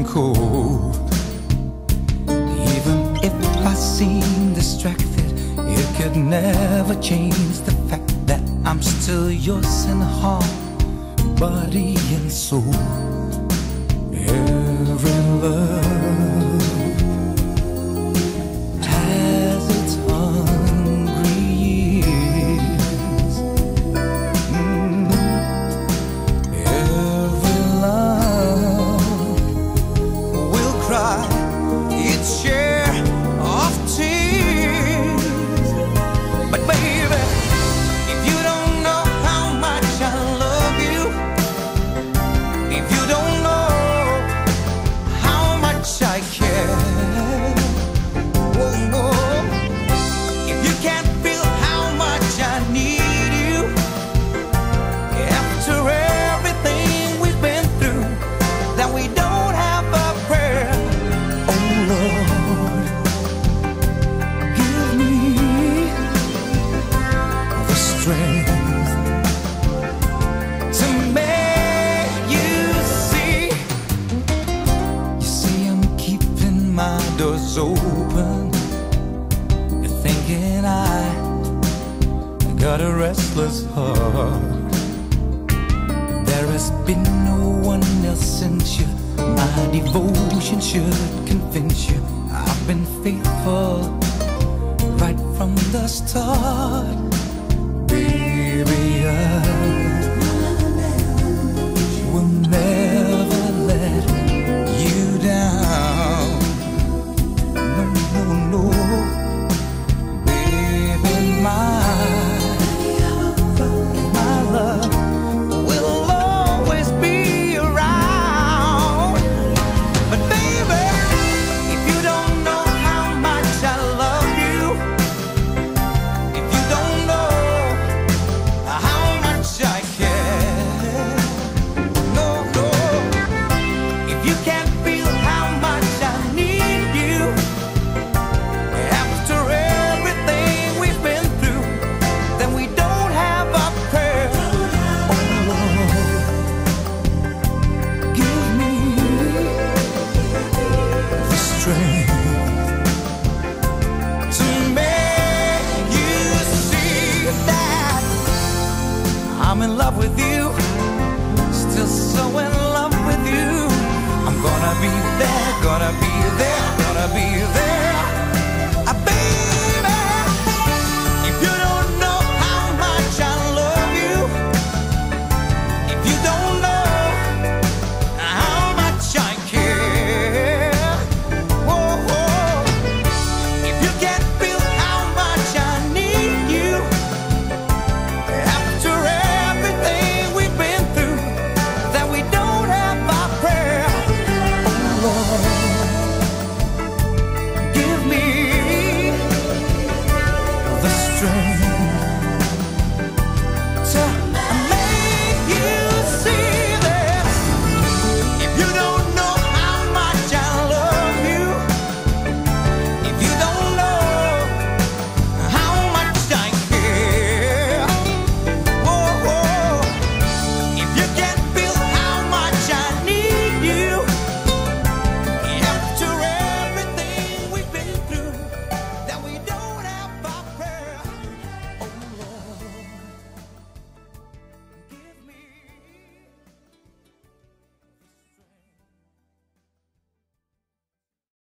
cold. Even if I seem distracted, it could never change the fact that I'm still yours in heart, body and soul. Every love has its hungry years. Every love will cry its share of tears. But baby, if you don't know how much I love you, if you don't know how much I care, oh, oh, if you can't feel how much I need you, after everything we've been through, then we don't have a prayer. Oh Lord, give me the strength to make you see. You see, I'm keeping my doors open. You're thinking I got a restless heart. There has been no one else since you. My devotion should convince you I've been faithful right from the start. Baby, I will never let you down. No, no, no. Baby, my love will always be around. But baby, if you don't know how much I love you, if you don't know how much I care, no, no, if you can't feel how much I need you, after everything we've been through, then we don't have a prayer. Oh Lord, give me the strength to make you see that I'm in love with you.